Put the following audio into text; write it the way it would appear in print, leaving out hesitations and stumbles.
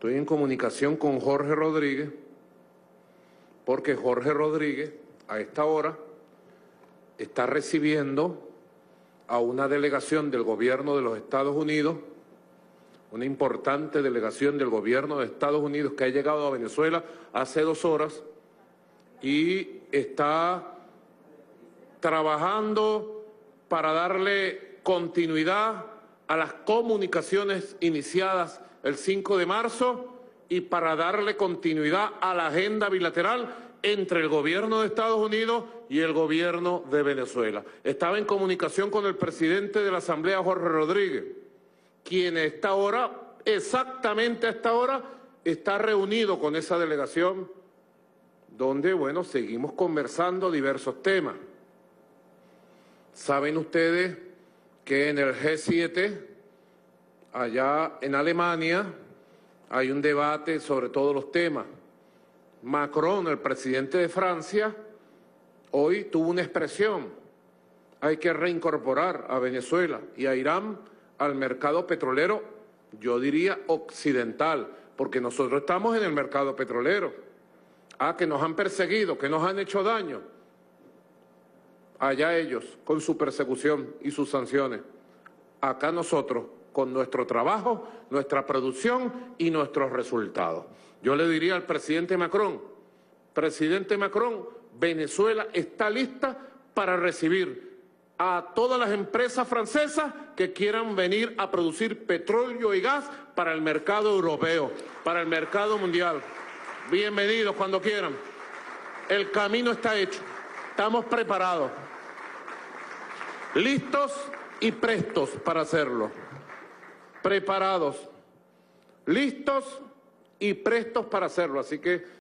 Estoy en comunicación con Jorge Rodríguez, porque Jorge Rodríguez, a esta hora, está recibiendo a una delegación del gobierno de los Estados Unidos, una importante delegación del gobierno de Estados Unidos que ha llegado a Venezuela hace 2 horas y está trabajando para darle continuidad a las comunicaciones iniciadas el 5 de marzo y para darle continuidad a la agenda bilateral entre el gobierno de Estados Unidos y el gobierno de Venezuela. Estaba en comunicación con el presidente de la Asamblea, Jorge Rodríguez, quien a esta hora, exactamente a esta hora, está reunido con esa delegación, donde, bueno, seguimos conversando diversos temas. Saben ustedes que en el G7, allá en Alemania, hay un debate sobre todos los temas. Macron, el presidente de Francia, hoy tuvo una expresión: hay que reincorporar a Venezuela y a Irán al mercado petrolero, yo diría occidental, porque nosotros estamos en el mercado petrolero. Que nos han perseguido, que nos han hecho daño. Allá ellos, con su persecución y sus sanciones. Acá nosotros, con nuestro trabajo, nuestra producción y nuestros resultados. Yo le diría al presidente Macron, Venezuela está lista para recibir a todas las empresas francesas que quieran venir a producir petróleo y gas para el mercado europeo, para el mercado mundial. Bienvenidos cuando quieran. El camino está hecho. Estamos preparados, listos y prestos para hacerlo. Preparados, listos y prestos para hacerlo. Así que